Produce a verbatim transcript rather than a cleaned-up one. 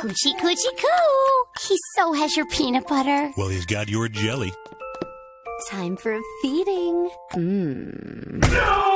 Coochie coochie coo! He so has your peanut butter. Well, he's got your jelly. Time for a feeding. Mmm. No!